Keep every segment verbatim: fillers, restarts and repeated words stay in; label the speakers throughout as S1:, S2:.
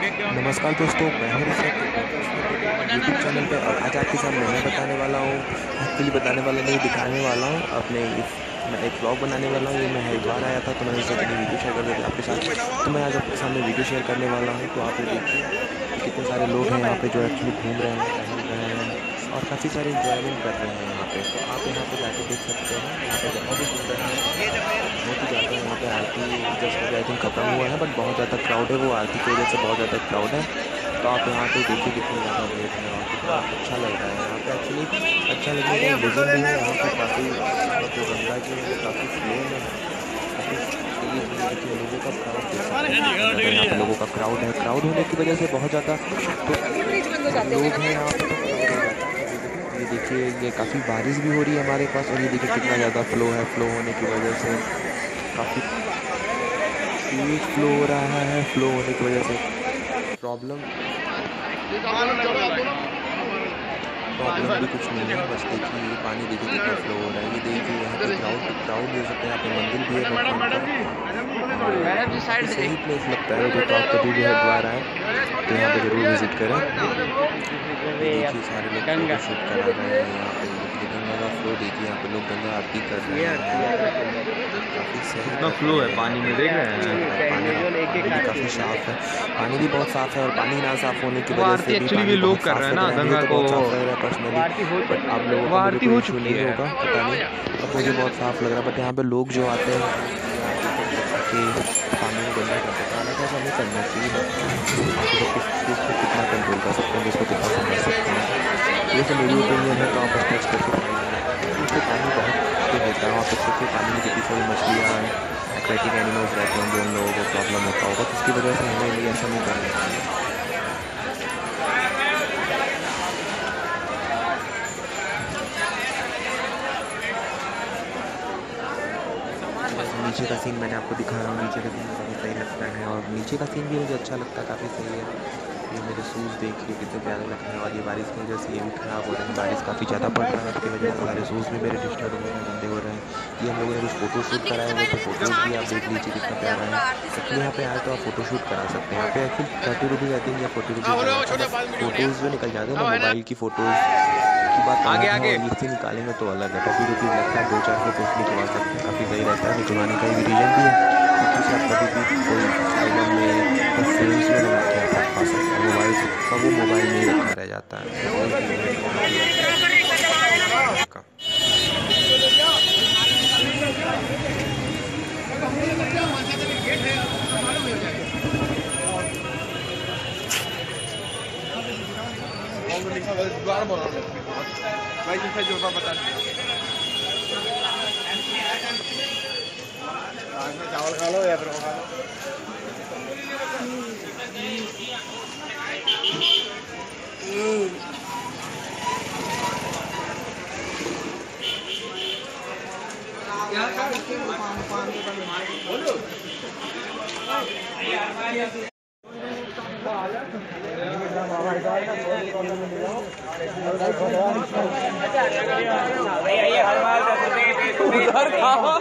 S1: नमस्कार दोस्तों, मैं हूं ऋषभ यूट्यूब चैनल पे। और आज आपके सामने मैं बताने वाला हूं, एक्चुअली बताने वाला नहीं, दिखाने वाला हूं अपने इस मैं एक व्लॉग बनाने वाला हूं। ये मैं हरिद्वार आया था तो मैंने सोचा कि वीडियो शेयर कर देते आपके साथ। तो मैं आज आपके सामने वीडियो शेयर करने वाला हूं। तो आप ये देखिए कि कितने सारे लोग हैं यहाँ पे जो एक्चुअली घूम रहे हैं, टहल रहे हैं और काफ़ी सारे इंजॉयमेंट कर रहे हैं यहाँ पे। तो आप यहाँ पे जाके देख सकते हैं। यहाँ पे बहुत ही सुंदर है, बहुत ही ज़्यादा यहाँ पे आरती जस्ट अभी आई थिंक खत्म हुआ है, बट बहुत ज़्यादा क्राउड है। वो आरती की वजह से बहुत ज़्यादा क्राउड है। तो आप यहाँ पे देखिए कितनी ज़्यादा भीड़ है और कितना अच्छा लग रहा है यहाँ पे। एक्चुअली अच्छा लगने का रीज़न भी है, यहाँ पे काफ़ी जो गंगा जी है वो काफ़ी फ्लो में है, काफ़ी तेज़ है। देखिए लोगों का क्राउड देख सकते हैं, कितना ज़्यादा यहाँ पे लोगों का क्राउड है। क्राउड होने की वजह से बहुत ज़्यादा तो लोग हैं यहाँ पे, तो क्राउड हो जाता है कभी कभी। ये देखिए ये काफ़ी बारिश भी हो रही है हमारे पास, और ये देखिए कितना ज़्यादा फ्लो है। फ्लो होने की वजह से काफ़ी तेज फ्लो हो रहा है। फ्लो होने की वजह से प्रॉब्लम प्रॉब्लम भी कुछ नहीं है। बस देखिए ये पानी देखिए कितना फ्लो हो रहा है। ये देखिए यहाँ पे क्राउड क्राउड देख सकते हैं, यहाँ पे मंदिर भी है बैठने का, और काफ़ी सही प्लेस लगता है। जो तो आप कभी भी हरिद्वार आए तो यहाँ पे ज़रूर विजिट करें। ये देखिए सारे लोग फोटो शूट करा रहे हैं यहाँ पे। ये देखिए गंगा का फ्लो देखिए, यहाँ पे लोग गंगा आरती कर रहे हैं। काफ़ी सही
S2: कितना
S1: कर
S2: फ्लो
S1: रहे
S2: है
S1: हैं
S2: पानी में, देख रहे हैं।
S1: और पानी पानी भी काफ़ी साफ़ है। पानी भी बहुत साफ़ है, और पानी ना साफ़ होने की
S2: वो
S1: वजह
S2: आरती
S1: से भी
S2: एक्चुअली भी
S1: पानी
S2: लोग
S1: बहुत
S2: कर रहे
S1: साफ़
S2: हैं
S1: लग
S2: ना
S1: रहा है। मुझे
S2: गंगा
S1: तो
S2: को।
S1: बहुत साफ़ लग रहा है पर्सनली, बट आप लोगों
S2: वो
S1: का मुझे
S2: आरती
S1: कोई
S2: हो
S1: इशू
S2: चुकी
S1: नहीं
S2: है।
S1: होगा, पता नहीं। अब मुझे बहुत साफ़ लग रहा है, बट यहाँ पे लोग जो आते हैं ये आके फिर आके पानी को गंदा कर देते हैं। हालांकि ऐसा नहीं करना चाहिए, बट आप लोग किस चीज़ को कितना कंट्रोल कर सकते हैं, जिसको कितना समझ सकते हैं। ये सब मेरी ओपिनियन है, तो आप बस टच करके पानी में मत जाइए। यहाँ पे पानी बहुत शुद्ध होता है। आप देख सकते हैं पानी में कितनी सारी मछलियाँ हैं, एक्वेटिक एनिमल्स रहते होंगे, उन लोगों को प्रॉब्लम होता होगा, तो उसकी वजह से हमें नहीं ऐसा नहीं करना चाहिए। जैसे नीचे का सीन मैंने आपको दिखा रहा हूँ, नीचे का सीन भी काफ़ी सही लगता है, और नीचे का सीन भी मुझे अच्छा लगता है, काफ़ी सही है। ये मेरे शूज़ देखिए कितने प्यारे लग रहे हैं, और ये बारिश की वजह से ये भी ख़राब हो रहे हैं। बारिश काफ़ी ज़्यादा पड़ रहा है, उसकी वजह से सारे शूज़ भी मेरे डिस्टर्ब हो रहे हैं, गंदे हो रहे हैं। ये हम लोगों ने कुछ फ़ोटो शूट कराए हुए थे, फ़ोटोज़ भी आप देख लीजिए कितना प्यारा है। एक्चुअली यहाँ पे आए तो आप फ़ोटो शूट करा सकते हैं। यहाँ पे actually thirty rupees I think या फोर्टी रुपीज़ लग रहा था, बस फ़ोटोज़ जो निकल जाते हैं ना, मोबाइल की फ़ोटोज़ की बात
S2: आगे
S1: अलग है,
S2: आगे
S1: और इससे निकालेंगे तो अलग है। थर्टी रुपीज़ लगता है, दो चार फोटोज़ निकलवा सकते हैं, काफ़ी सही रहता है। निकलवाने का एक रीज़न भी है क्योंकि उसे आप कभी भी कोई एल्बम में या फ्रेम्स में लगा के आप रखवा सकते हैं। मोबाइल से का वो मोबाइल में ही रखा रह जाता है, तो वही चीज़ है यहाँ पे का।
S3: चावल खा लो या फिर वो खा लो।
S2: उधर खाओ।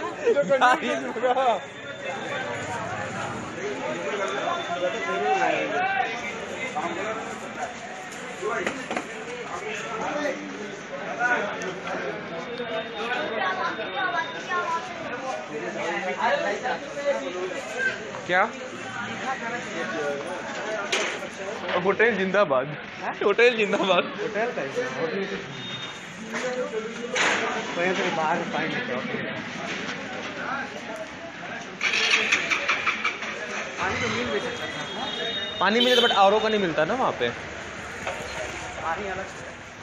S2: क्या होटल जिंदाबाद, होटल जिंदाबाद।
S3: होटल का होटल बाहर पानी तो मिल भी सकता था।
S2: पानी मिले बट आर ओ का नहीं मिलता ना वहाँ पे।
S3: पानी अलग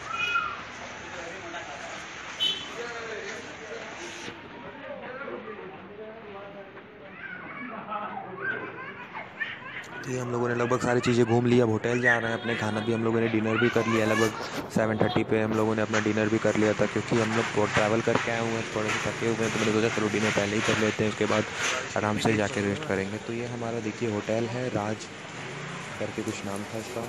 S1: तो ये हम लोगों ने लगभग सारी चीज़ें घूम लिया। अब होटल जा रहे हैं अपने, खाना भी हम लोगों ने डिनर भी कर लिया। लगभग सेवन थर्टी पे हम लोगों ने अपना डिनर भी कर लिया था, क्योंकि हम लोग बहुत ट्रैवल करके आए हुए हैं, थोड़े से थके हुए हैं, तो मैंने सोचा चलो डिनर पहले ही कर लेते हैं, उसके बाद आराम से जाके रेस्ट करेंगे। तो ये हमारा देखिए होटल है, राज करके कुछ नाम था इसका।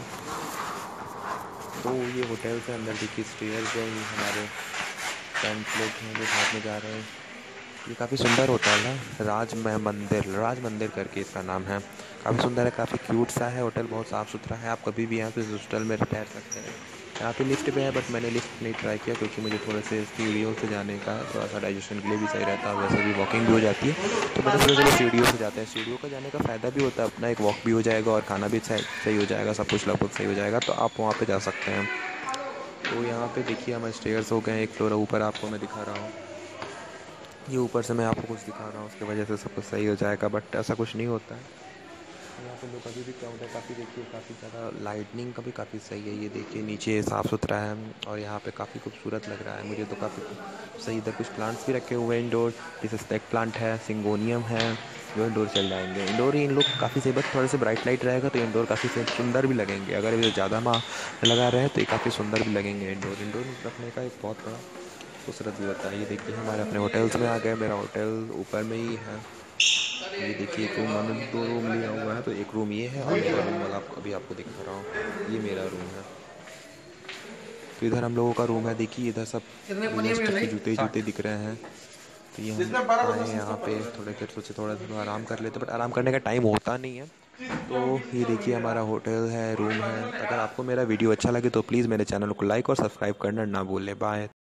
S1: तो ये होटल से अंदर देखिए स्टेयर्स है, ये हमारे फ्रेंड्स लोग हैं जो साथ में जा रहे हैं। ये काफ़ी सुंदर होटल है, राज म- मंदिर राज मंदिर करके इसका नाम है। काफ़ी सुंदर है, काफ़ी क्यूट सा है होटल, बहुत साफ़ सुथरा है। आप कभी भी यहाँ पे इस होटल में ठहर सकते हैं। यहाँ पे लिफ्ट भी है, बट मैंने लिफ्ट नहीं ट्राई किया क्योंकि मुझे थोड़े से सीढ़ियों से जाने का थोड़ा सा डाइजेशन के लिए भी सही रहता है, और वैसे भी वॉकिंग भी हो जाती है। तो मैंने सोचा चलो सीढ़ियों से जाते हैं। सीढ़ियों का जाने का फ़ायदा भी होता है, अपना एक वॉक भी हो जाएगा और खाना भी सही सही हो जाएगा, सब कुछ लगभग सही हो जाएगा। तो आप वहाँ पे जा सकते हैं। तो यहाँ पे देखिए हमारे स्टेयर्स हो गए हैं, एक फ्लोर ऊपर आपको मैं दिखा रहा हूँ। ये ऊपर से मैं आपको कुछ दिखा रहा हूँ, उसकी वजह से सब कुछ सही हो जाएगा, बट ऐसा कुछ नहीं होता है। यहाँ पे लोग अभी भी क्राउड है काफ़ी, देखिए काफ़ी ज़्यादा, लाइटनिंग का भी काफ़ी सही है। ये देखिए नीचे साफ़ सुथरा है और यहाँ पे काफ़ी खूबसूरत लग रहा है मुझे तो, काफ़ी सही। इधर कुछ प्लांट्स भी रखे हुए हैं इंडोर, जैसे स्नेक प्लांट है, सिंगोनियम है, जो इंडोर चल जाएंगे। इंडोर ही इन लोग काफ़ी सही, बस थोड़े से ब्राइट लाइट रहेगा तो इंडोर काफ़ी सुंदर भी लगेंगे। अगर ये ज़्यादा माह लगा रहे हैं तो ये काफ़ी सुंदर भी लगेंगे। इंडोर इंडोर रखने का एक बहुत बड़ा खूबसूरत भी होता है। ये देखिए हमारे अपने होटल्स में आ गए, मेरा होटल ऊपर में ही है। ये देखिए एक रूम, मैंने दो रूम लिया हुआ है, तो एक रूम ये है और मेरा रूम वाला आपको अभी आपको दिखा रहा हूँ, ये मेरा रूम है। तो इधर हम लोगों का रूम है, देखिए इधर सब रियल एस्टेट के जूते ही जूते दिख रहे हैं। तो ये हम आए हैं यहाँ पे, थोड़े देर सोचे थोड़ा थोड़ा आराम कर लेते, बट आराम करने का टाइम होता नहीं है। तो ये देखिए हमारा होटल है, रूम है। अगर आपको मेरा वीडियो अच्छा लगे तो प्लीज़ मेरे चैनल को लाइक और सब्सक्राइब करना ना भूलें। बाय।